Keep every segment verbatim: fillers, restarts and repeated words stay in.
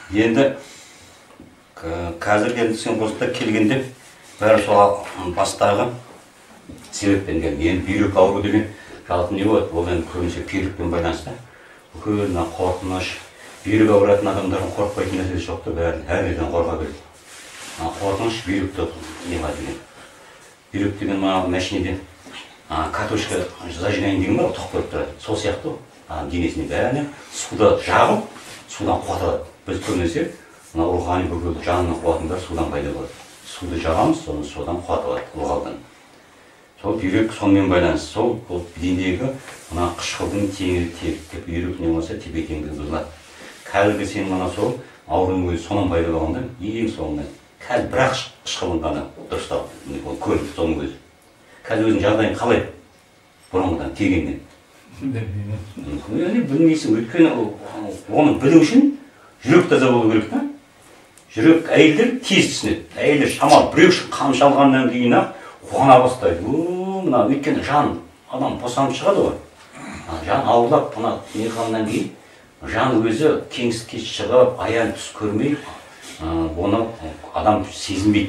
Енді қазір енді сен болса келгенде бәрі сол бастағы себеппен келді. Енді бүйрек ауру деген жалпы не болады? Ол енді көбінесе бүйрекпен байланысты. Бүкіл қорқыныш, бүйрек ауыратын адамдардың қорықпайтын нәрсесі жоқ та, бәрі әрден қорқа береді. Қорқыныш бүйректі не бар деген. Бүйрек деген мына машинеде катушка зажигание деген бар, тоқ көріп тұрады. Сол сияқты денесіне бәріне суда жағып, судан қуат алады. Біз көбінесе мына рухани бүкіл жанның қуатының бәрі судан пайда болады. Суды жағамыз, соны судан қуат алады, ылғалдан. Сол бүйрек сонымен байланысты. Сол денедегі мына қышқылдың теңі тек бүйрек не болса тепе-теңдігі бұзылады. Қазіргі сен мына сол аурудың өзі сонан пайда болғанда ең соңында қазір бірақ қышқылын ғана дұрыстап көріп соның өзі. Қазір өзінің жағдайын қалай бұрынғыдан тегеннен? Білмейсің, өйткені оны білу үшін жүрек таза болу керек та. Жүрек әйелдер тез түсінеді. Әйелдер шамалы біреу қамшы алғаннан кейін ақ қуана бастайды. Мына өйткені жан адам босанып шығады ғой. Жан ауырлап мына не қылғаннан кейін жан өзі кеңістікке шығып, аян түс көрмей, оны адам сезінбейді.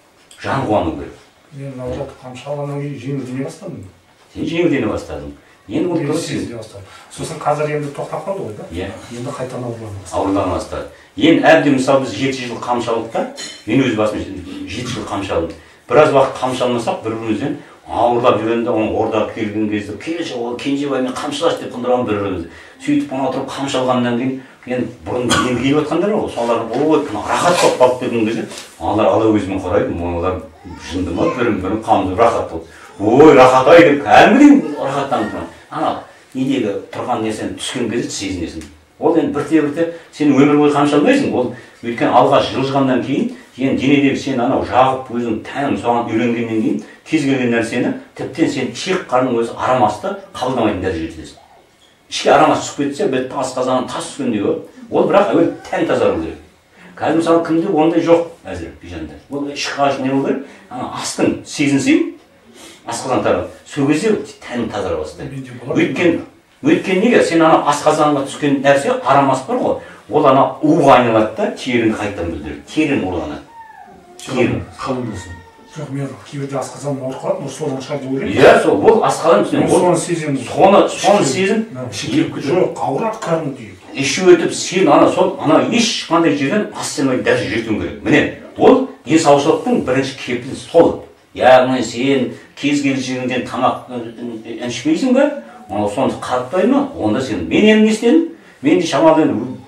Жан қуану керек. Мен ауырат қамшы алғаннан кейін жеңілдене бастадым. Сен жеңілдене бастадың. Енді ол сезіне бастадым. Сосын қазір енді тоқтап қалды ғой да? Иә. Енді қайтадан ауырлана бастады. Ауырлана бастады. Енді әбден мысалы біз жеті жыл қамшы алдық та, мен өз басым жеті жыл қамшы алдым. Біраз уақыт қамшы алмасақ, бір-бірімізден ауырлап жүргенде, оның ордаға келген кезде, келші, ол кенжебаймен қамшылаш деп қындырамын бір-бірімізді. Сөйтіп мына отырып қамшы алғаннан кейін, енді бұрын енді келіп жатқандар ғой, солар ой, рахат болып қалып деген кезде, аналар ала өзімен қарайды, олар жынды ма, бірін-бірін қамдып рахат болды. Ой, рахат-ай деп, кәдімгідей рахаттанып тұрған. Ана недегі тұрған несен түскен кезде сезінесің. Ол енді бірте-бірте сен өмір бойы қамшы алмайсың. Ол өйткені алғаш жылжығаннан кейін, енді денедегі сен анау жағып өзің тәнің соған үйренгеннен кейін кез келген нәрсені тіптен сен ішек қарның өзі арамасты қабылдамайтын дәрежеге жетесің. Ішке арамас түсіп кетсе, бетті асқазаннан тас түскендей болады. Ол бірақ әуелі тән тазару керек. Қазір мысалы кімде ондай жоқ әзір бижанда. Ол ішкі қажы не болу керек? Ана астың сезінсең, асқазан тарап, сол кезде тәнің тазара бастайды. Өйткені Өйткені неге? Сен ана асқазанға түскен нәрсе арамас бар ғой. Ол ана уға айналады да, терін қайттан бүлдіреді. Терін ұрланады. Терін. Қалың болсын. Жоқ, мен кейбірде асқазаным ауырып қалады, ол содан шығар деп ойлаймын. Иә, сол, ол асқазан түсінен. Соны сеземін. Соны, соны сезім. Жоқ, ауырады кәдімгідей. Іші өтіп, сен ана сол, ана ешқандай жерден астемай даже жетуің керек. Міне, ол денсаушылықтың бірінші кепілі сол. Яғни сен кез келгеннен тамақ ішпейсің бе? Соны қаратпай ма? Онда сен, мен енді не істедім? Мен де шамалы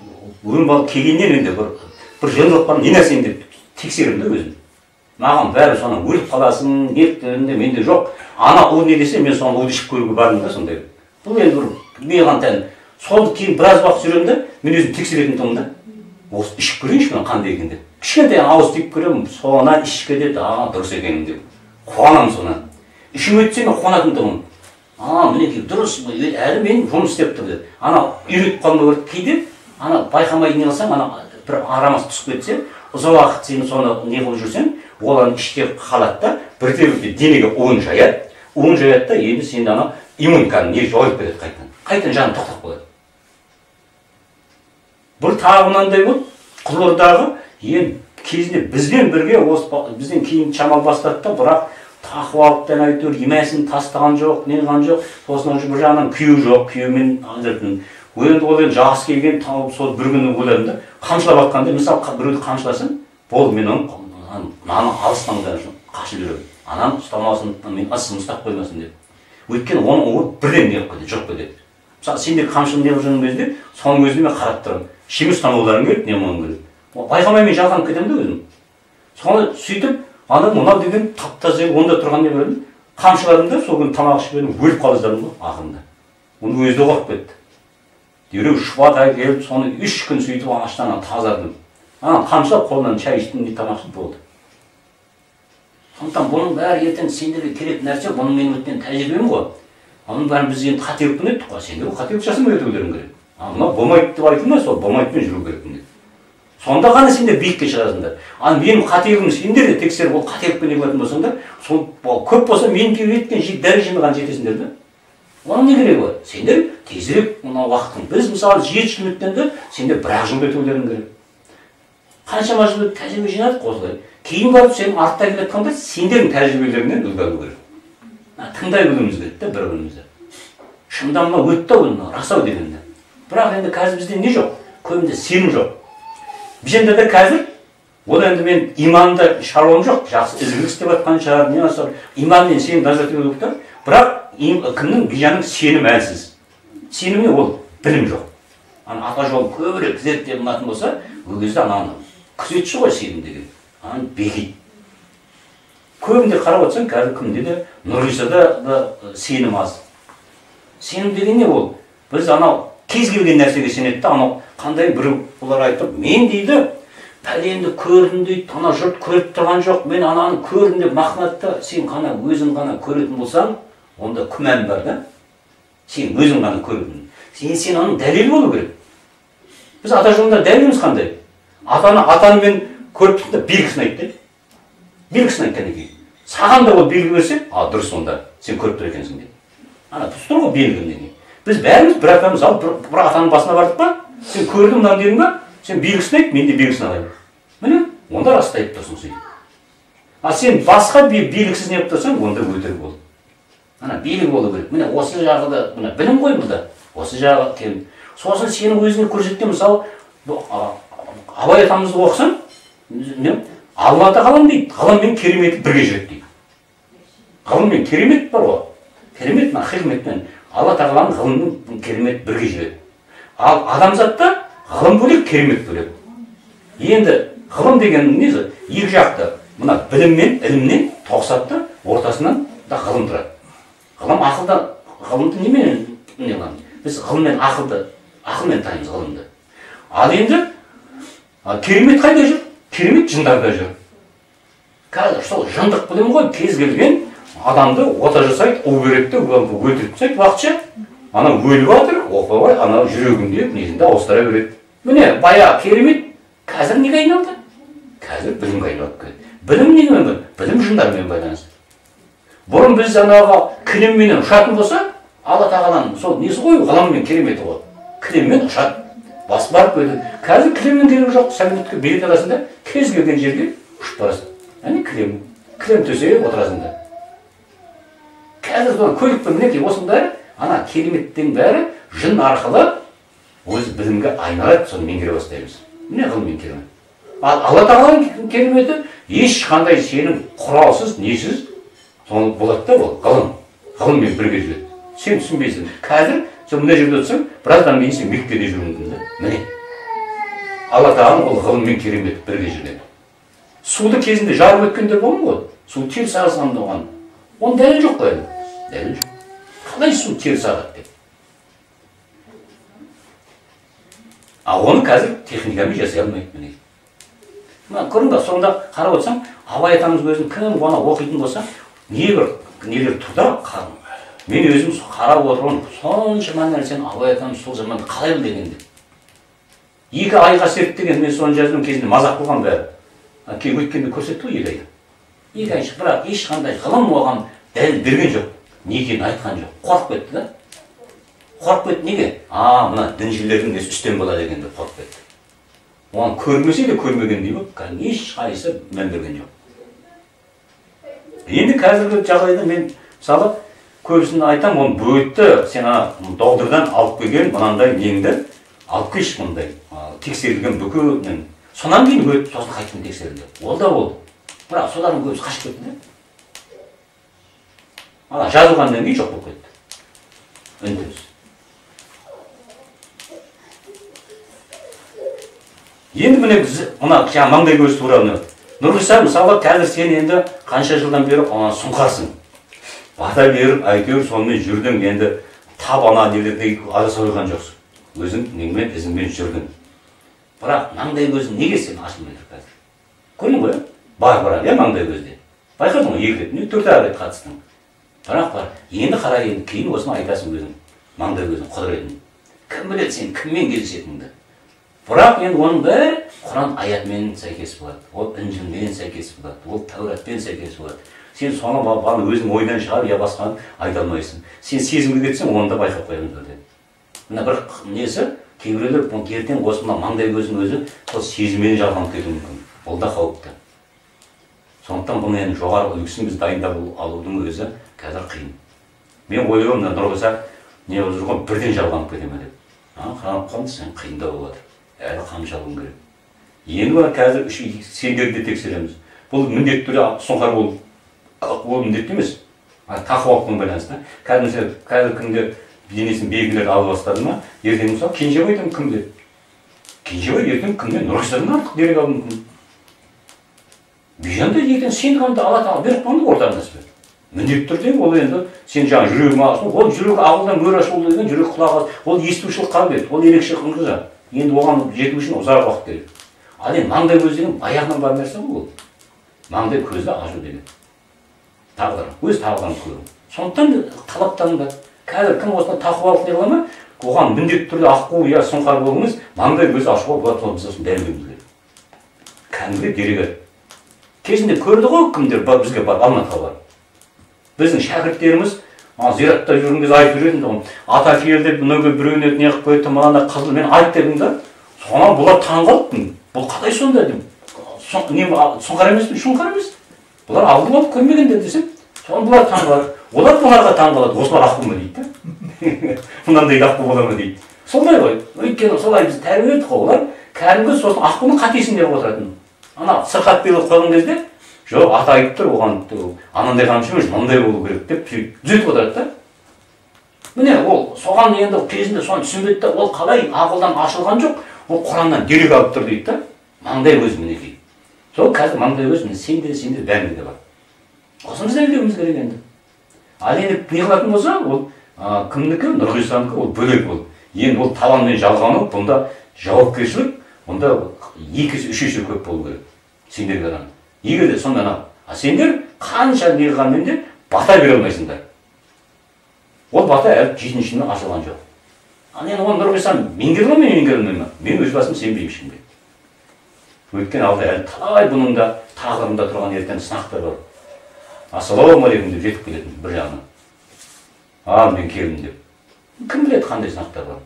өн балып келгеннен енді бір жындылық бар, не нәрсен деп тексердім да өзім. Маған бәрі соны өліп қаласың, неттерінде менде жоқ. Ана ол не десе, мен соны ол ішіп көруге бардым да сондай. Бұл енді бір мейған тән. Солды кейін біраз уақыт жүремін да, мен өзім тексеретін тұғым да. Осы ішіп көрейінші мен қандай екен деп. Кішкентай ауыз тиіп көремін, соңынан ішке деді, а дұрыс екенім деп. Қуанамын сонан. Ішім өтсе мен қуанатын тұғым. А, мінекей, дұрыс, әлі мен жұмыс істеп тұр деді. Ана үйретіп қалмау керек кейде, ана байқамай не қылсаң, ана бір арамас түсіп кетсе, ұзақ уақыт сен соны не қылып жүрсең, ол ана іште қалады да, бірте-бірте денеге уын жаяды, уын жаяды да, енді сен ана иммунканы не жойып кетеді қайтадан. Қайтадан жаның тоқтап қалады. Бір тағы мынандай болды, Қызылордадағы енді кезінде бізбен бірге бізден кейін шамал бастады да, бірақ тақуалықтан әйтеуір емәсін тастаған жоқ, не қылған жоқ. Сосын бір жағынан күйеу жоқ, күйеумен ажыратын. Енді ол енді жас келген тауып сол бір күні ойладым да, қамшылап жатқанда, мысалы біреуді қамшыласам, болды мен оны мынаны алыстан қашып жүремін. Ананы ұстамасын, мен ысым ұстап қоймасын деп. Өйткені оның ол бірден не қылып кетеді, жоқ кетеді. Мысалы сендер қамшыны не қылып жүрген кезде, соның өзінде мен қарап тұрмын. Шеме ұстамауларың келеді, не болуың керек. Байқамай мен жалғанып кетемін да өзім. Соны сөйтіп ана мынау деген тап-таза онда тұрған не білемін, қамшыладым да, сол күні тамақ ішіп едім, өліп қалдым ғой ақырында. Оны өзі де қорқып кетті. Дереу шұбата келіп, соны үш күн сөйтіп аштан тазардым. Ана қамшылап қолынан шай іштім, не тамақ ішіп болды. Сондықтан бұның бәрі ертең сендерге керек нәрсе, бұның менің өткен тәжірибем ғой. Оның бәрін біз енді қателікпен еттік қой, сендер қателік жасамай өтулерің керек. Мынау болмайды деп айтылды ма, сол болмайдымен жүру керекпін деп. Сонда ғана сендер биікке шығасыңдар. Ал менің қателігім сендер де тексеріп, ол қателікпен не болатын болсаңдар, сол көп болса мен еткен дәрежеме ғана жетесіңдер да. Оның не керегі бар? Сендер тезірек мына уақыттың. Біз мысалы жеті жыл өткенде сендер бір ақ жыл өтулерің керек. қаншама жыл тәжірибе жинадық осылай. Кейін барып сенің артта келе жатқанда сендердің тәжірибелеріңнен үлгі алу керек. Тыңдай білуіміз керек та бір-бірімізді. Шынында мынау өтті ау, мынау рас ау дегенде. Бірақ енді қазір бізде не жоқ? Көбінде сенім жоқ. Бізде де қазір ол енді мен иманды шаруам жоқ, жақсы ізгілік істеп жатқан шығар, не болса, иман мен сенім даже ету керек та. Бірақ кімнің бижаның сенім әлсіз. Сеніміне ол білім жоқ. Ана ата жолын көбірек зерттеп алатын болса, ол кезде ананы күзетші ғой сенім деген. Ананы бекиді. Көбінде қарап отырсаң, қазір кімде де Нұрғисада да сенім аз. Сенім деген не ол? Біз анау кез келген нәрсеге сенеді да, анау қандай бір олар айтып, мен дейді, пәленді көрдім дейді, ана жұрт көріп тұрған жоқ, мен ананы көрдім деп мақтанады. Сен қана өзің ғана көретін болсаң, онда күмән бар да. Сен өзің ғана көрдің. Сен сен оның дәлелі болу керек. Біз ата жолында дәлеліміз қандай? Атаны атаны мен көріп тұрдым да белгісін айтты. Белгісін айттан кейін. Саған да ол белгі берсе, а дұрыс онда, сен көріп тұр екенсің деп. Ана тұр ғой белгінің деген. Біз бәріміз бір атамыз алып, бір атаның басына бардық па? Сен көрдің мынаны дедің ба? Сен белгісін айт, мен де белгісін алайын. Міне, онда растайып тұрсың сен. А сен басқа белгісіз не тұрсаң, онда өтірік бол. Ана белгі болу керек. Міне осы жағы да, міне білім ғой бұлда. Осы жағы кем. Сосын сенің өзіңе көрсеткен мысалы, Абай атамызды оқысаң, Аллада ғалам дейді, ғалам мен кереметі бірге жүреді дейді. Ғалым мен керемет бар ғой. Керемет мына хикметпен Алла тағаланың ғылымның керемет бірге жүреді. Ал адамзатта ғылым бөлек, керемет бөлек. Енді ғылым деген несі? Екі жақты. Мына білім мен ілімнен тоқсатты, ортасынан да ғылым тұрады. Ғылым ақылда, ғылымды немен не қыламыз? Біз ғылым мен ақылды, ақылмен танимыз ғылымды. Ал енді керемет қайда жүр? Керемет жындарда жүр. Қазір сол жындық білім ғой, кез келген адамды ота жасайды, у береді, өлтіріп тастайды уақытша. Ана өліп жатыр, опабай, ана жүрегінде несінде ауыстыра береді. Міне, бая керемет, қазір неге айналды? Қазір білімге айналып келеді. Білім немен бұл? Білім жындармен байланысты. Бұрын біз анауға кілемменен ұшатын болса, Алла тағаланың сол несі ғой, ғаламмен кереметі ғой. Кілеммен ұшады. Бас барып өтеді. Қазір кілемнің керегі жоқ. Самолетке билет аласың да, кез келген жерге ұшып барасың. Әне кілем, кілем төсеге отырасың да. Қазір сол көлікпен мінекей осының бәрі, ана кереметтің бәрі жын арқылы өз білімге айналады, соны меңгере бастаймыз. Міне ғылыммен керемет. Ал Алла тағаланың кереметі ешқандай сенің құралсыз, несіз, соны болады да ол ғылым. Ғылыммен бірге жүреді. Сен түсінбейсің. Қазір сен мына жерде отырсаң, біраздан кейін сен Меккеде жүрмін да. Міне. Алла тағаланың ол ғылыммен керемет бірге жүреді. Суды кезінде жарып өткендер болмы ғой? Су теріс ағызғанда оған. Оның дәлел жоқ қой әлі. Дәлел жоқ. Қалай су теріс ағады деп. А оны қазір техникамен жасай алмайды міне. Мына көрдің ба, сонда қарап отырсаң, Абай атамыз өзін кім оны оқитын болса, небір нелер тұрда қарым. Мен өзім қарап отырмын, соншама нәрсені Абай атамыз сол заманда қалай білгенде. Екі айға зерттеген, мен соны жаздым кезінде мазақ қылған бәрі. Кейін өткенде көрсетті ғой екі айда. Екі айшы, бірақ ешқандай ғылым оған дәлел берген жоқ. Не екенін айтқан жоқ. Қорқып кетті да. Қорқып кетті неге? А, мына діншілердің несі үстем болады екен деп қорқып кетті. Оған көрмесе де көрмегендей болып, ешқайсысы мән берген жоқ. Енді қазіргі жағдайда мен мысалы көбісін айтам, оны бөтті, сен доғдырдан алып келген мынандай неңді алып келші мұндай тексерілген бүкілінен. Сонан кейін өтті, сосын қайтын тексерілді. Ол да болды. Бірақ солардың көбісі қашып кетті де. Ала жазылғаннан кейін жоқ болып кетті. Үндеміз. Енді міне біз мына маңдай көз туралы Нұрғиса, мысалы қазір сен енді қанша жылдан бері сұңқарсың. Бата беріп, әйтеуір сонымен жүрдің, енді тап ана нелердегі адаса қойған жоқсың. Өзің неңмен ізіңмен жүрдің. Бірақ маңдай көзің неге сен ашылмай тұр қазір? Көрдің ғой? Бар бар, иә маңдай көзде. Байқадың ғой, екі рет, не төрт ақ рет қатыстың. Бірақ бар, енді қара, енді кейін осыны айтасың өзің. Маңдай көзің құдіретін. Кім біледі сен кіммен кездесетініңді? Бірақ енді оның бәрі Құран аятымен сәйкес болады. Ол Інжілмен сәйкес болады. Ол Тәуратпен сәйкес болады. Сен соны баны өзің ойдан шығарып, я басқаны айта алмайсың. Сен сезімге кетсең, оны да байқап қоямыз өте. Мына бір несі, кейбіреулер ертең осы мына маңдай көздің өзі сол сезіммен жалғанып кетуі мүмкін. Ол да қауіпті. Сондықтан бұны енді жоғары үлгісін біз дайындап алудың өзі қазір қиын. Мен ойлаймын, нұрғиса не болып жүрген бірден жалғанып кете ме деп. А, қарап қалды, сен қиындау болады. Әлі қамшалуың керек. Енді бар қазір сендерді тексереміз. Бұл міндетті түрде сұңқар болып, ол міндетті емес. Тақуалықпен байланысты. Қазір қазір күнде денесінің белгілері алып бастады ма, ертең мысалы Кенжебайдан кімде? Кенжебай ертең кімде? Нұрғисадан артық дерек алуы мүмкін. Бүйжанда ертең сен қанды ала тағы беріп қанды ортаңдас бер. Міндетті түрде ол енді сен жаңа жүрегің аласың, ол жүрек ағылдан мөр ашылу деген жүрек құлағы, ол естушілік қабілет, ол ерекше қыңқыза. Енді оған жету үшін ұзақ уақыт керек. Ал енді маңдай көз деген баяғынан бар нәрсе ғой ол. Маңдай көзді ашу деген. Тағдыр, өз тағдырын көру. Сондықтан талаптаныңдар. Қазір кім осыны тақуалық не қыла ма, оған міндетті түрде аққу я сұңқар болыңыз, маңдай көзді ашуға болады, сол біз осыны дәлелдеуіміз керек. Кәдімгі дерегі. Кезінде көрді ғой кімдер бізге бар, Алматыға бар. Біздің шәкірттеріміз зиратта жүрген кезде айтып жүретін, ата келді, мынауға біреуіне не қылып қойды, мынаны қызыл, мен айт дедім да, соған бұлар таң қалыппын. Бұл қандай сонда дедім. Сұңқар емес пе? Сұңқар емес. Бұлар алды болып көрмегендер десем, соған бұлар таң қалады. Олар бұларға таң қалады, осылар аққу ма дейді да. Мынандай аққу бола ма дейді. Солай ғой. Өйткені солай біз тәрбие еттік қой, олар кәдімгі сосын аққудың қатесін деп отыратын. Ана сырқат белгілеп қойған кезде, жоқ, ата айтып тұр, оған анандай қамшы емес, мынандай болу керек деп түзетіп отырады да. Міне, ол соған енді кезінде соны түсінбеді да, ол қалай ақылдан ашылған жоқ, ол Құраннан дерек алып тұр дейді да. Маңдай көз мінекей. Сол қазір маңдай көз міне сенде де сенде бәрінде де бар. Осыны біз дәлелдеуіміз керек енді. Ал енді не қылатын болса, ол кімдікі, Нұрғисанікі, ол бөлек ол. Енді ол таланмен жалғану, бұнда жауапкершілік, бұнда екі есе, үш есе көп болу керек. Сендерге адам. Егер де сонда ана, а сендер қанша не қылғанмен де бата бере алмайсыңдар. Ол бата әлі жетіншінің ашылған жоқ. Ал енді оны Нұрғисан меңгере ме, меңгере алмай ма? Мен өз басым сенбеймін ешкімге. Өйткені алда әлі талай бұның да тағдырында тұрған ертең сынақтар бар. Ассалаумағалейкум деп жетіп келетін бір жағынан. Ал мен келдім деп. Кім біледі қандай сынақтар бар?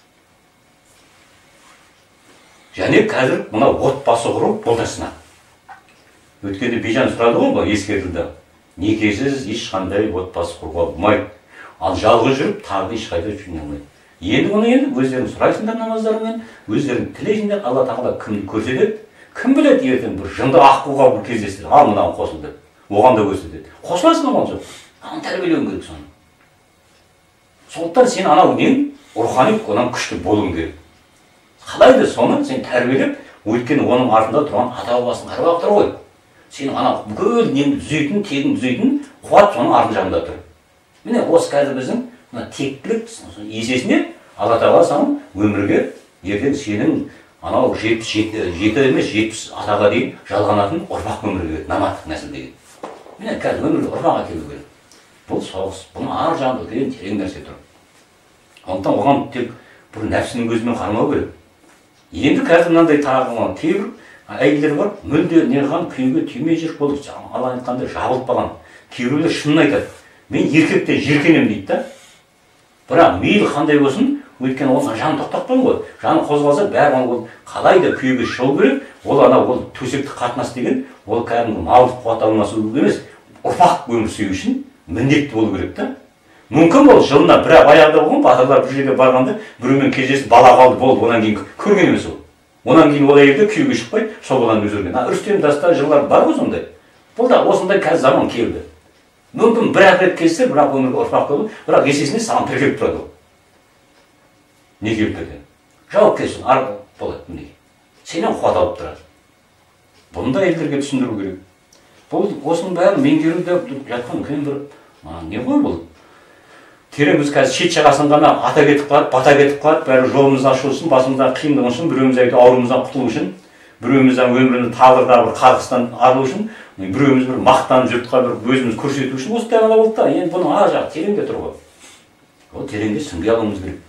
Және қазір мына отбасы құру бұл да сынақ. Өткенде Бейжан сұрады ғой, бұл ескертілді. Некесіз ешқандай отбасы құруға болмайды. Ал жалғыз жүріп тағы ешқайда жүре алмайды. Енді оны енді өздерің сұрайсыңдар намаздарыңмен, өздерің тілейсіңдер, Алла тағала кімді көрсетеді. Кім біледі ертең бір жынды аққуға бір кездестірді, ал мынаған қосылды. Оған да көрсетеді. Қосыласың амал жоқ. Аны тәрбиелеуің керек соны. Сондықтан сен анау нең рухани одан күшті болуың керек. Қалай да соны сен тәрбиелеп, өйткені оның артында тұрған ата бабасының әруағы тұр ғой. Сенің анау бүкіл неңді түзейтін, тегін түзейтін қуат соның арын жағында тұр. Міне осы қазір біздің тектілік есесіне Алла тағала саған өмірге ертең сенің анау жеті емес жетпіс атаға дейін жалғанатын ұрпақ өмірге керек, наматтық нәсіл деген. Міне қазір өмірге ұрпақ әкелу керек. Бұл соғыс, бұның ар жағында үлкен терең нәрсе тұр. Сондықтан оған тек бір нәпсінің көзімен қарамау керек. Енді қазір мынандай тағылған кейбір әйелдер бар, мүлде неған күйеуге түймей жүр, бұл Алла айтқандай жабылып қалған. Кейбіреулер шынын айтады. Мен еркектен жиіркенемін дейді да. Бірақ мейлі қандай болсын, өйткені ол жан тоқтатпайды ғой. Жаны қозғалса бәрі ол қалай да күйеуге шығу керек. Ол ана ол төсектік қатынас деген, ол кәдімгі малдық қуат алмасу емес, ұрпақ өмір сүру үшін міндетті болу керек та. Мүмкін ол жылына бірақ аяғда болған, батырлар бір жерге барғанда біреумен кездесіп бала қалды, болды, онан кейін көрген емес ол. Онан кейін ол әйелде күйеуге шықпай, сол баланы өзгерген. Рүстем Таста жылдар бар ғой сондай. Бұл да осындай қазір заман келді. Мүмкін бір-ақ рет келсе, бірақ өмірге ұрпақ болу, бірақ есесіне саған тіркеліп тұрады ол. Не келіп тұрды? Жауапкершілік арғы болады мінекей. Сенен қуат алып тұрады. Бұны да әйелдерге түсіндіру керек. Бұл осының бәрін меңгеру деп жатқан үлкен бір не ғой бұл? Терең біз қазір шет жағасын ғана ата кетіп қалады, бата кетіп қалады, бәрі жолымызды ашу үшін, басымыздан қиындығы үшін, біреуміз әйті ауруымыздан құтылу үшін, біреуміздің өмірінің тағдырдағы бір қарғыстан арылу үшін, біреуміз бір мақтан жұртқа бір өзіміз көрсету үшін осы тәңірі болды да, енді бұның ар жағы тереңде тұр ғой. Ол тереңде сүңге алуымыз керек.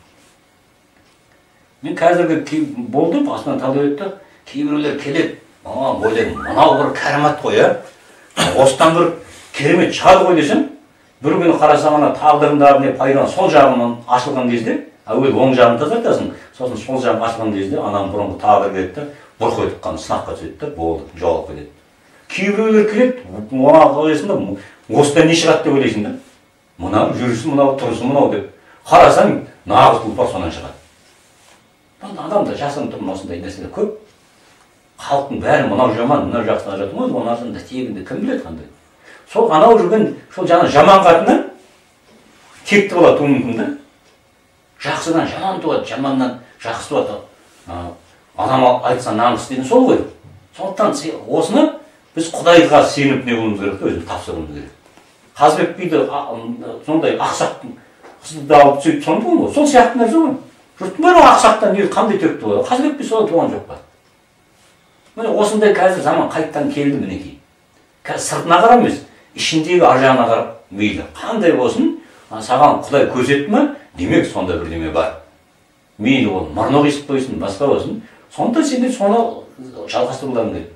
Мен қазіргі болды, басынан талдау етті, кейбіреулер келеді, ойлаймын, мынау бір кәрімат қой, осыдан бір керемет шығады ғой десем, бір күні қарасам ана тағдырындағы не пайданы сол жағынан ашылған кезде, әуелі оң жағын тазартасың, сосын сол жағын ашқан кезде ананың бұрынғы тағдыры келеді да, бұрқ етіп қана сынаққа түседі да, болды, жоғалып кетеді. Кейбіреулер келеді, мына қойсың да, осыдан не шығады деп ойлайсың да. Мынау жүрісі мынау, тұрысы мынау деп. Қарасаң, нағыз тұлпар сонан шығады. Адамда жасырын тұрмын осындай нәрселер көп. Халықтың бәрі мынау жаман, мынау жақсы жатыр ма, оның арасында тегінде кім біледі қандай. Сол анау жүрген, сол жаңа жаман қатыннан текті бала туы мүмкін да. Жақсыдан жаман туады, жаманнан жақсы туады. Адам айтса намыс деген сол ғой. Сондықтан осыны біз Құдайға сеніп не болуымыз керек, өзіміз тапсыруымыз керек. Қазыбек биді сондай ақсақ қызды алып сөйтіп сонда ғой, сол сияқты нәрсе ғой. Жұрттың бәрі ақсақтан не қандай төкті болады. Қазыбек би солай туған жоқ па. Міне осындай қазір заман қайттан келді мінекей. Қазір сыртына қарап емес, ішіндегі ар жағына қарап мейлі. Қандай болсын, саған Құдай көрсетті ме, демек сонда бірдеме бар. Мейлі ол мұрны қисық қойсын, басқа болсын, сонда сендер соны жалғастыруларың керек.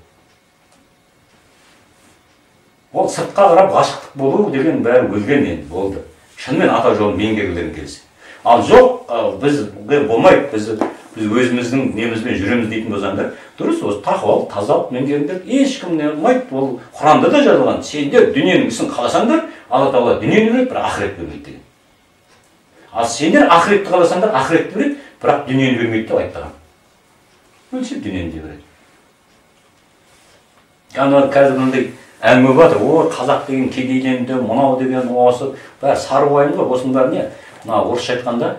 Ол сыртқа қарап ғашықтық болу деген бәрі өлген енді болды. Шынымен ата жолын меңгерулерің келсе. Ал жоқ, біз болмайды, біз біз өзіміздің немізбен жүреміз дейтін болсаңдар, дұрыс, осы тақуалық, тазалық меңгеріңдер, ешкім не болмайды, ол Құранда да жазылған. Сендер дүниенің ісін қаласаңдар, Алла Тағала дүниені береді, бірақ ақырет бермейді деген. Ал сендер ақыретті қаласаңдар, ақыретті береді, бірақ дүниені бермейді деп айтпаған. Өлшеп дүниені де береді. Яғни қазір мынандай әңгіме бар, о, қазақ деген кедейленді, мынау деген осы, бәрі сары уайым ғой, осының бәрі не? Мына орысша айтқанда,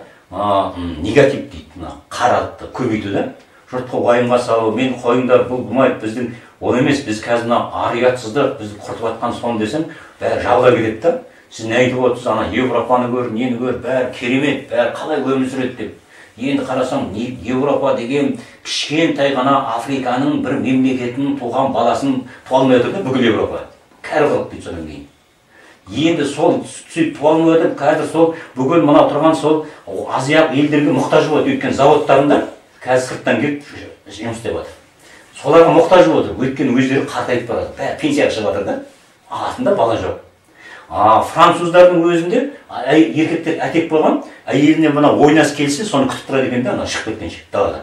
негатив дейді, қаратты көбейту да. Жұртқа уайымға салу, мен қойыңдар, бұл болмайды, біздің ол емес, біз қазір ариятсыздық, бізді құртып атқан соны десем, бәрі жауға кетеді да. Сіз не айтып отырсыз, ана Европаны көр, нені көр, бәрі керемет, бәрі қалай өмір сүреді деп. Енді қарасам, Европа деген кішкентай ғана Африканың бір мемлекетінің туған баласын туа алмай отыр да, бүкіл Европа. Кәрі қылық дейді содан кейін. Енді сол сөйтіп туа алмай отыр, қазір сол бүкіл мына тұрған сол Азия елдерге мұқтаж болады, өйткені заводтарында қазір сырттан келіп жұмыс істеп жатыр. Соларға мұқтаж болады, өйткені өздері қартайып барады, бәрі пенсияға шығып жатыр да, артында бала жоқ. Француздардың өзінде еркектер әтек болған, әйеліне мына ойнас келсе, соны күтіп тұрады екен де, ана шығып кеткенше далада.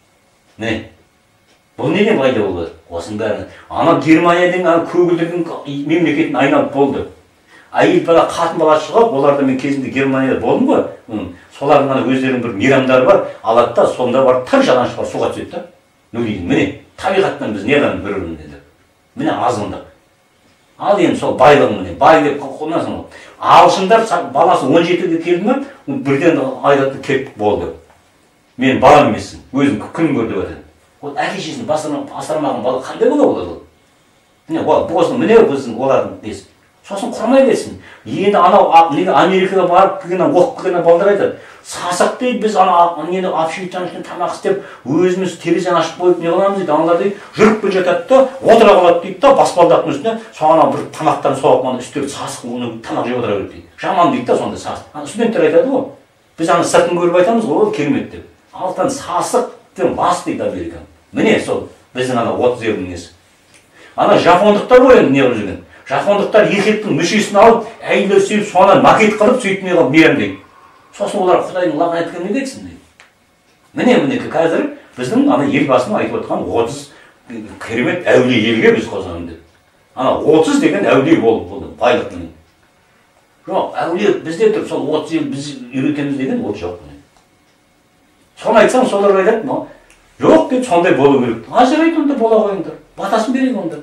Міне, бұл неден пайда болды? Осының бәріне. Ана Германияның көгілдірдің мемлекетін айналып болды. Әйел бала, қатын бала шығып, оларда мен кезінде Германияда болдым ғой. Солардың ана өздерінің бір мейрамдары бар, алады да, сонда бар, тар жалаңаш бар, суға түседі да. Ну дейді, міне, табиғаттан біз не адамды бір-бірін деді. Міне азғындық. Ал енді сол байлығын міне, бай деп қоймасын ол. Ағылшындар баласы он жетіге келді ме, бірден айтады кеп болды. Мен балам емессің, өзің күн көр деп айтады. Ол әке-шешесін асырамаған бала қандай бола болады ол? Міне, болсын, міне біздің олардың несі. Сосын құрмай берсін. Енді анау Америкаға барып келген оқып келген балдар айтады. Сасық дейді, біз ана нені общежитияның ішінде тамақ істеп, өзіміз терезені ашып қойып не қыламыз дейді. Аналар дейді, жүріп келе жатады да, отыра қалады дейді да, баспалдақтың үстіне соған бір тамақтан соғып, ана үстелге сасық тамақ жеп отыра береді дейді. Жаман дейді да сонда сасық. Ана студенттер айтады ғой. Біз ана сыртын көріп айтамыз ғой, ол керемет деп. Алтан сасық деп бас дейді Америка. Міне сол біздің ана отыз елдің несі. Ана жапондықтар ғой енді не қылып жүрген. Жапондықтар еркектің мүшесін алып, әйелдер сүйіп, соңынан макет қылып, сөйтіп не қылып мейрамдайды. Сосын олар Құдайдың лағнет еткенін не айтсын дейді. Міне мінекей қазір біздің ана елбасының айтып отқан отыз керемет әулие елге біз қосамыз деп. Ана отыз деген әулие болып болды, байлықтың. Жоқ, әулие бізде тұр, сол отыз ел біз үйретеміз деген ол жоқ. Соны айтсам, солар айтады, жоқ деп сондай болу керек. Ажырайды онда бола қойыңдар, батасын берейін онда.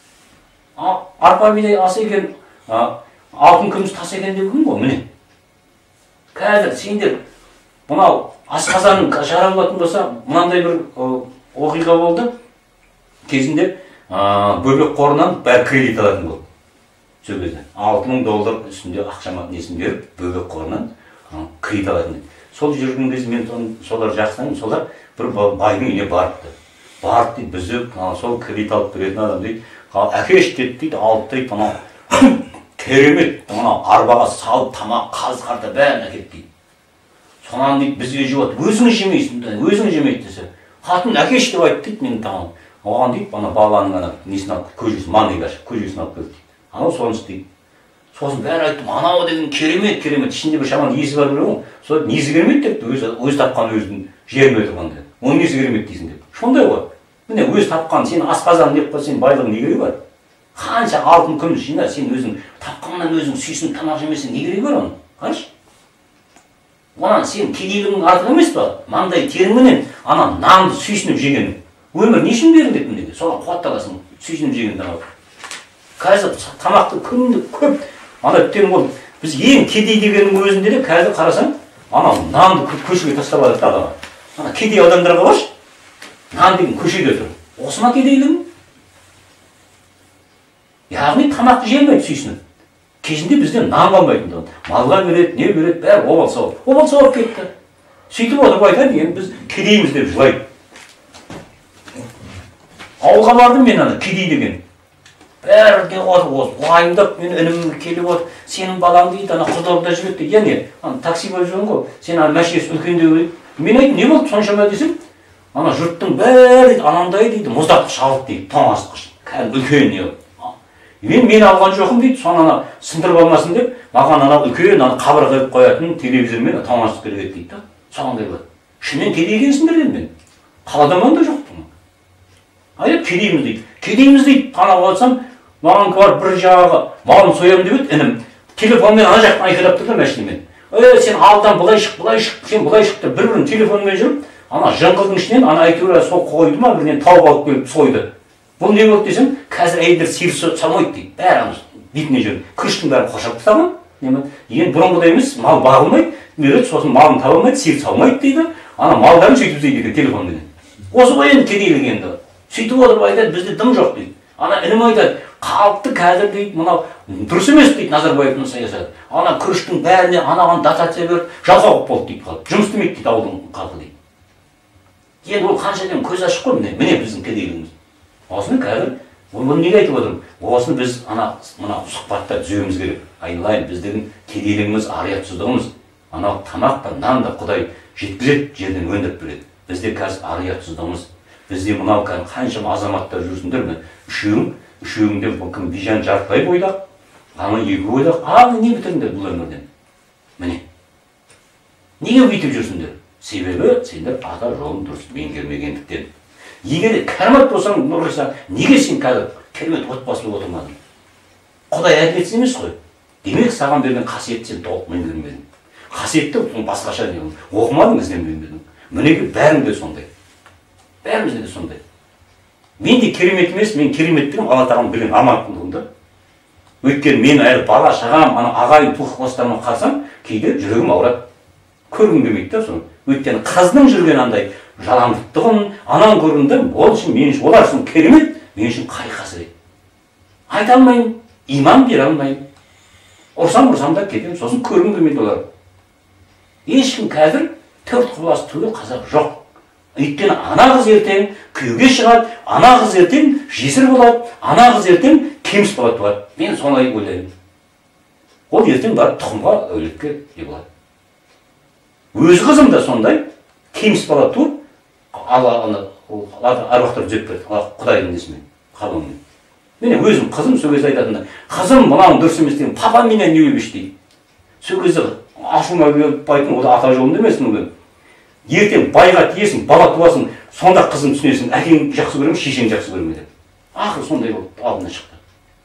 Арпа бидай ас екен, алтын күміс тас екен деп кім ғой, міне. Қазір сендер мынау асқазаның жаралатын болса, мынандай бір оқиға болды. Кезінде бөбек қорынан бәрі кредит алатын болды. Сол кезде алты мың доллар үстінде ақшама несін беріп, бөбек қорынан кредит алатын. Сол жүрген кезде мен солар жақсынаймын, солар бір байдың үйіне барыпты. Барып дейді, бізді сол кредит алып беретін адам дейді, әкеш деді дейді, алып дейді, ана керемет, ана арбаға салып, тамақ, қаз қарта бәрін әкеліп дейді. Сонан дейді, бізге жеп отыр, өзіңіз жемейсің, өзіңіз жемейді десе. Қатын әкеш деп айтты дейді, менің тамағым. Оған дейді, ана баланың ана несін алып, көжесін, маңдай қашып, көжесін алып келді дейді. Анау соны істейді. сосын бәрі айттым, анау деген керемет, керемет, ішінде бір шаман иесі бар білемін, сол несі керемет депті, өзі тапқан өзінің жеріне тұрғанда. Оның несі керемет дейсің деп. Сондай ғой. Міне өз тапқан, сен асқазан деп қой, сен байлығың не керегі бар? Қанша алтын күміс жина, сен өзің тапқаннан өзің сүйсініп тамақ жемесең не керегі бар оның? Қарашы. Онан сен кедейлігің артық емес па? Маңдай теріңменен ана нанды сүйсініп жегенің. Өмір не үшін беріледі мынеге? Соған қуатталасың, сүйсініп жеген тамақ. Қазір тамақты күнді көп ана өткен ол біз ең кедей дегеннің өзінде де қазір қарасаң, ана нанды көшеге тастап алады адаға. Ана кедей адамдарға қарашы, нан деген көшеде тұр. Осы ма кедейлігің? Яғни тамақты жемейді сүйсініп. Кезінде бізден нан қалмайтын. Малға береді, не береді, бәрі обал сауап. Обал сауап кетті. Сөйтіп отырып айтады, енді біз кедейміз деп жылайды. Ауылға бардым мен ана кедей деген. Бәрі де отыр, уайымдап, мен інім келіп отыр, сенің балаң дейді, ана Қызылордада жүреді дейді. Яғни, такси болып жүрген ғой, сен ана мәшинесі үлкендеу дейді. Мен айттым, не болды соншама десем, ана жұрттың бәрі анандай дейді, мұздақ шалып дейді, тоңазытқыш. Кәдімгі үлкен не. Мен мен алған жоқым дейді, соны ана сындырып алмасын деп, маған ана үлкен ана қабыр қойып қоятын телевизормен тоңазытып керек дейді да. Соған келіп. Шынымен кедей екенсіңдер дедім мен. Қаладаман да жоқтың. Айтып кедейміз дейді. Кедейміз дейді. Танап алсам, маған бар бір жағы малын соямын деп еді, інім. Телефонмен ана жақтан айқайлап тұр да машинамен. Ей, сен алдан былай шық, былай шық, сен былай шық деп бір-бірін телефонмен жүріп, ана жыңғылдың ішінен ана әйтеуір сол қойды ма, бірінен тауып алып келіп сойды. Бұл не болды десем, қазір әйелдер сиыр салмайды дейді. Бәрі бетіне жүр. Күріштің бәрі қоршап тастаған. Енді бұрынғыдай емес, мал бағылмайды, береді, сосын малын таба алмайды, сиыр салмайды дейді. Ана малдарын сөйтіп іздейді екен телефонмен. Осы ғой енді кедейлік енді. Сөйтіп отырып айтады, бізде дым жоқ дейді. Ана інім айтады, қалыпты қазір дейді, мынау дұрыс емес дейді Назарбаевтың саясаты. Ана күріштің бәріне анаған дотация беріп, жалқау болды дейді қалып. Жұмыс істемейді дейді ауылдың халқы дейді. Енді ол қанша дем көз ашық қой, міне, міне біздің кедейлігіміз. Осыны қазір, оны неге айтып отырмын? Осыны біз ана мына сұхбатта түзеуіміз керек. Айналайын, біздің кедейлігіміз, ар-ұятсыздығымыз, анау тамақ та, нан да Құдай жеткізеді, жерден өндіріп береді. Бізде қазір ар-ұятсыздығымыз. Бізде мынау қаншама азаматтар жүрсіңдер ме? Үшеуің, үшеуіңде кім Бижан Жарықбай бойдақ, ана екі бойдақ. Ал не бітіріңдер бұл өмірден? Міне. Неге бүйтіп жүрсіңдер? Себебі сендер ата жолын дұрыс меңгермегендіктен. Егер кәрмат болсаң, нұрғыса, неге сен қазір керемет отбасылы отырмадың? Құдай әділетсіз емес қой. Демек саған берген қасиетті сен толық меңгермедің. Қасиетті басқаша деген. Оқымадың, ізденбедің. Мінеге бәрің де сондай. Бәрімізде де сондай. Мен де керемет емес, мен кереметтігім Алла тағалам білген аманаттығым да. Өйткені мен әлі бала шағам, ана ағайын туыс-туыстарыма қарасам, кейде жүрегім ауырады. Көргім келмейді да соны. Өйткені қаздың жүрген андай жалаңдықтығын, анан көргенде, ол үшін мен үшін олар үшін керемет, мен үшін қай қасірет. Айта алмаймын, иман бере алмаймын. Ұрсам ұрсам да кетемін, сосын көргім келмейді олар. Ешкім қазір төрт құбылас түгел қазақ жоқ. Өйткені ана қыз ертең күйеуге шығады, ана қыз ертең жесір болады, ана қыз ертең кеміс болады болады. Мен солай ойлаймын. Ол ертең барып тұқымға өлікке не болады. Өз қызым да сондай, кеміс бала туып, аруақтар түзеп берді, Құдайдың несімен, қабылмен. Міне өзім қызым сол кезде айтатында, қызым мынауың дұрыс емес деген, папам менен не өлбеш дейді. Сол кезде ашуыма келіп айтын, ол ата жолында емес мүмкін. Ертең байға тиесің, бала туасың, сонда қызын түсінесің, әкең жақсы көремін, шешең жақсы көремін деп. Ақыр сондай болып алдына шықты.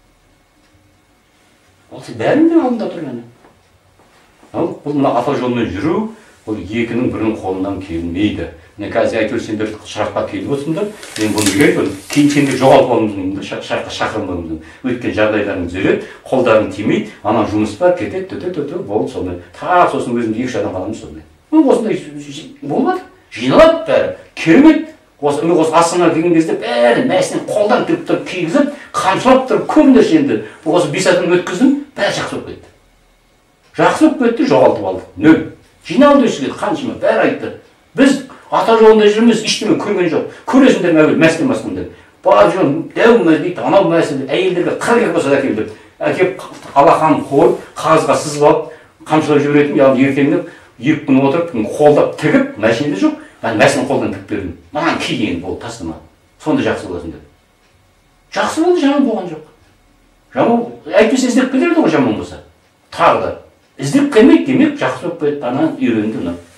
Ол бәрінің де алдында тұр яғни. Бұл мына ата жолымен жүру, бұл екінің бірінің қолынан келмейді. Міне қазір әйтеуір сендер шыраққа келіп отырсыңдар, мен бұны неге айтып, кейін сендер жоғалтып алуымыз шыраққа шақырмауымыз. Өткен жағдайларың түзеледі, қолдарың тимейді, ана жұмыс бар, кетеді, төте-төте, болды сондай. Тағы сосын өзімді екі адам қаламыз сондай. Осындай болмады, жиналады бәрі, керемет. Мен осы Астанаға келген кезде бәрі мәсінен қолдан түріп тұрып, кигізіп, қамшылап тұрып, көмдерші енді. Осы бес адам өткіздім, бәрі жақсы болып кетті. Жақсы болып кетті, жоғалтып алдық, нөл. Жиналды өшіледі, қаншыма, бәрі айтты. Біз ата жолында жүрміз, ештеңе көрген жоқ. Көресіңдер мәуел, мәсіне басқандар. Бар жол, дәу мәсіне, анау мәсіне, әйелдерге қырық екі болса әкелді. Әкеп, алақанын қойып, қағазға сызып алып, қамшылап жіберетін, яғни ертеңдеп, екі күн отырып, қолдап тігіп, мәшинеде жоқ, мен мәсін қолдан тігіп бердім. Маған кейін болды, тастама. Сонда жақсы боласың деп. Жақсы болды, жаман болған жоқ. жаман әйтпесе іздеп келерді ғой жаман болса. Тағы да іздеп келмейді демек жақсы болып кетті, анан үйренді.